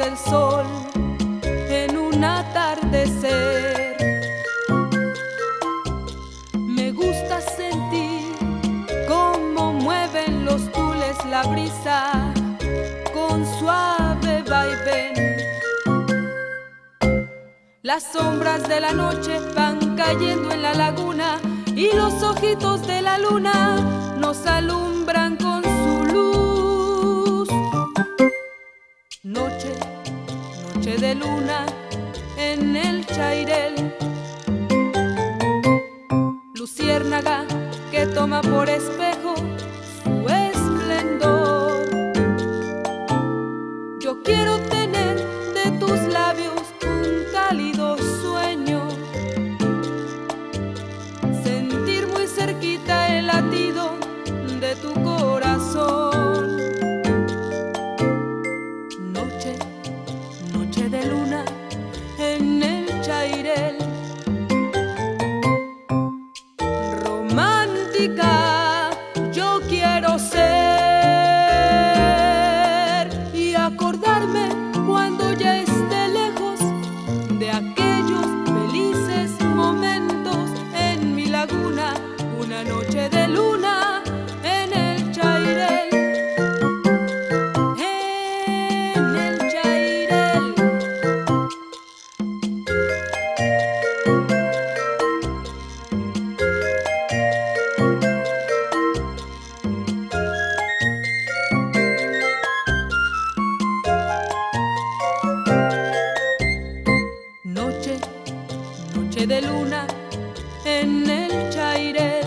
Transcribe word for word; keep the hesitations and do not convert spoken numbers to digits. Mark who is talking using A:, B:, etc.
A: del sol en un atardecer. Me gusta sentir cómo mueven los tules la brisa con suave vaivén. Las sombras de la noche van cayendo en la laguna y los ojitos de la luna nos alumbran con su luz. Noche, noche de luna en el Chairel, luciérnaga que toma por espejo su esplendor. Yo quiero tener de tus labios un cálido sueño, sentir muy cerquita el latido de tu corazón. Noche, noche de luna en el Chairel, romántica yo quiero ser y acordarme cuando ya esté lejos de aquellos felices momentos en mi laguna, una noche de luna en el Chairel, en el Chairel. Noche, noche de luna en el Chairel.